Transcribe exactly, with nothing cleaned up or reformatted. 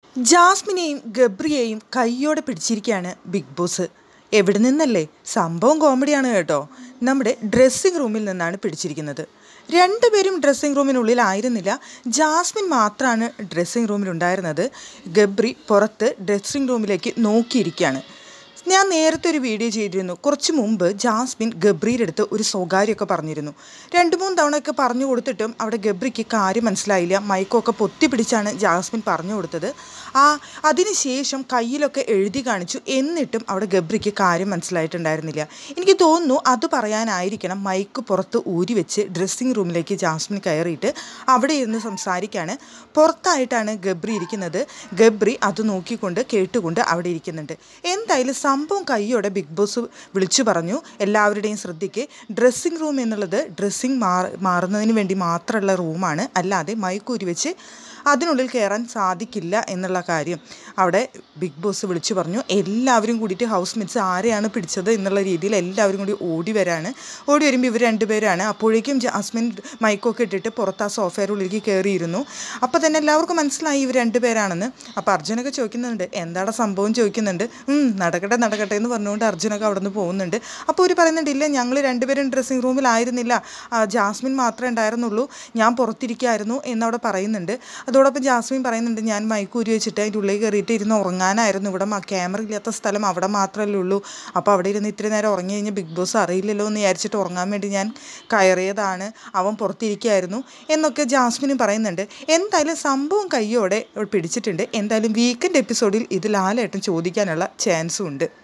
ജാസ്മിനെയും ഗബ്രിയെയും കയ്യോടെ പിടിച്ചിരിക്കുകയാണ് big boss. എവിടെ നിന്നല്ലേ? സംഭവം കോമഡിയാണ് കേട്ടോ. നമ്മുടെ ഡ്രസ്സിംഗ് റൂമിൽ നിന്നാണ് പിടിച്ചിരിക്കുന്നത്. രണ്ടുപേരും ഡ്രസ്സിംഗ് റൂമിനുള്ളിലായിരുന്നില്ല. ജാസ്മിൻ മാത്രമാണ് ഡ്രസ്സിംഗ് റൂമിലുണ്ടായിരുന്നത്. ഗബ്രി പുറത്ത് ഡ്രസ്സിംഗ് റൂമിലേക്ക് നോക്കിയിരിക്കുകയാണ്. ഞാൻ നേരത്തെ ഒരു വീഡിയോ ചെയ്തിരുന്നു. കുറച്ച് മുമ്പ് ജാസ്മിൻ ഗബ്രിയുടെ അടുത്ത് ഒരു സ്വകാര്യമൊക്കെ പറഞ്ഞിരുന്നു. രണ്ട് മൂന്ന് തവണയൊക്കെ പറഞ്ഞു കൊടുത്തിട്ടും അവിടെ ഗബ്രിക്ക് കാര്യം മനസ്സിലായില്ല. മൈക്കൊക്കെ പൊത്തി പിടിച്ചാണ് ജാസ്മിൻ പറഞ്ഞു കൊടുത്തത്. ആ അതിനുശേഷം കയ്യിലൊക്കെ എഴുതി കാണിച്ചു. എന്നിട്ടും അവിടെ ഗബ്രിക്ക് കാര്യം മനസ്സിലായിട്ടുണ്ടായിരുന്നില്ല. എനിക്ക് തോന്നുന്നു അത് പറയാനായിരിക്കണം മൈക്ക് പുറത്ത് ഊരി വെച്ച് ഡ്രസ്സിംഗ് റൂമിലേക്ക് ജാസ്മിൻ കയറിയിട്ട് അവിടെ ഇരുന്ന് സംസാരിക്കുകയാണ്. പുറത്തായിട്ടാണ് ഗബ്രി ഇരിക്കുന്നത്. ഗബ്രി അത് നോക്കിക്കൊണ്ട് കേട്ടുകൊണ്ട് അവിടെ ഇരിക്കുന്നുണ്ട്. എന്തായാലും സംഭവം കയ്യോടെ ബിഗ് ബോസ് വിളിച്ചു പറഞ്ഞു. എല്ലാവരുടെയും ശ്രദ്ധയ്ക്ക്, ഡ്രസ്സിംഗ് റൂം എന്നുള്ളത് ഡ്രസ്സിംഗ് മാറുന്നതിന് വേണ്ടി മാത്രമുള്ള റൂമാണ്, അല്ലാതെ മൈക്കൂരി വെച്ച് അതിനുള്ളിൽ കയറാൻ സാധിക്കില്ല എന്നുള്ള കാര്യം അവിടെ ബിഗ് ബോസ് വിളിച്ചു പറഞ്ഞു. എല്ലാവരും കൂടിയിട്ട് ഹൗസ് മേറ്റ്സ് ആരെയാണ് പിടിച്ചത് എന്നുള്ള രീതിയിൽ എല്ലാവരും കൂടി ഓടി വരാണ്. ഓടി വരുമ്പോൾ ഇവർ രണ്ടുപേരാണ്. അപ്പോഴേക്കും ജാസ്മിൻ മൈക്കൊക്കെ ഇട്ടിട്ട് പുറത്ത് ആ സോഫയുടെ ഉള്ളിലേക്ക് കയറിയിരുന്നു. അപ്പോൾ തന്നെ എല്ലാവർക്കും മനസ്സിലായി ഇവർ രണ്ടുപേരാണെന്ന്. അപ്പോൾ അർജുനൊക്കെ ചോദിക്കുന്നുണ്ട്, എന്താണ് സംഭവം ചോദിക്കുന്നുണ്ട്. നടക്കട്ടെ നടക്കട്ടെ എന്ന് പറഞ്ഞുകൊണ്ട് അർജുനൊക്കെ അവിടെ നിന്ന് പോകുന്നുണ്ട്. അപ്പോൾ അവർ പറയുന്നുണ്ട്, ഇല്ല ഞങ്ങൾ രണ്ടുപേരും ഡ്രസ്സിംഗ് റൂമിലായിരുന്നില്ല, ജാസ്മിൻ മാത്രമേ ഉണ്ടായിരുന്നുള്ളൂ, ഞാൻ പുറത്തിരിക്കുകയായിരുന്നു എന്നവിടെ പറയുന്നുണ്ട്. അതോടൊപ്പം ജാസ്മിൻ പറയുന്നുണ്ട്, ഞാൻ മൈക്കൂരി വെച്ചിട്ട് അതിൻ്റെ ഉള്ളിൽ കയറിയിട്ട് ഇരുന്ന് ഉറങ്ങാനായിരുന്നു. ഇവിടെ ക്യാമറ ഇല്ലാത്ത സ്ഥലം അവിടെ മാത്രമല്ലേ ഉള്ളൂ. അപ്പോൾ അവിടെ ഇരുന്ന് ഇത്രയും നേരം ഉറങ്ങി കഴിഞ്ഞാൽ ബിഗ് ബോസ് അറിയില്ലല്ലോ എന്ന് വിചാരിച്ചിട്ട് ഉറങ്ങാൻ വേണ്ടി ഞാൻ കയറിയതാണ്, അവൻ പുറത്തിരിക്കുകയായിരുന്നു എന്നൊക്കെ ജാസ്മിനും പറയുന്നുണ്ട്. എന്തായാലും സംഭവം കയ്യോടെ പിടിച്ചിട്ടുണ്ട്. എന്തായാലും വീക്കെൻഡ് എപ്പിസോഡിൽ ഇത് ലാലേട്ടൻ ചോദിക്കാനുള്ള ചാൻസും ഉണ്ട്.